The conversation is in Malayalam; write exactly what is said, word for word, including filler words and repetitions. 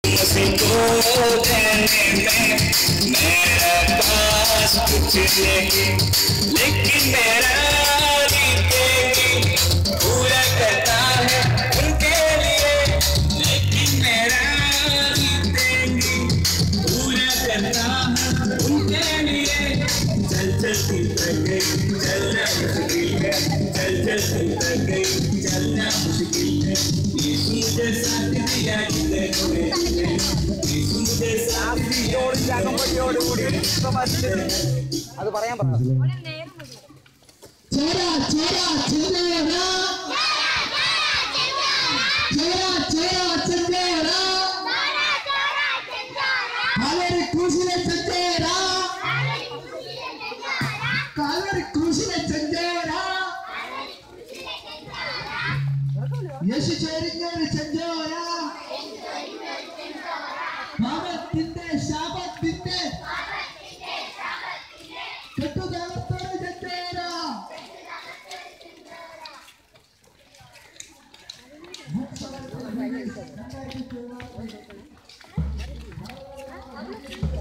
मुझको देने में मेरे पास कुछ नहीं, लेकिन मेरा देंगी पूरा करता है उनके लिए, लेकिन मेरा देंगी पूरा करता है उनके लिए। चल चलती थक गई चलना मुश्किल है, चल चलती थक गई चलना मुश्किल है। यीशु के साथ दिया जिंदगी में, यीशु के साथ दिया അകമ്പടിയോട് കൂടി അത് പറയാൻ പറഞ്ഞു. ചേരാ ചേരാ ചെന്തേരാ ചേരാ ചേരാ ചെന്തേരാ കാലരി ക്രൂശിലെ ചെന്തേരാ കാലരി ക്രൂശിലെ ചെന്തേരാ യേശു ചൊരിഞ്ഞൊരു ചെന്തേരാ പാപത്തിന്റെ ശാപത്തിന്റെ കെട്ടുതകർത്തൊരു ചെന്തേരാ Thank you.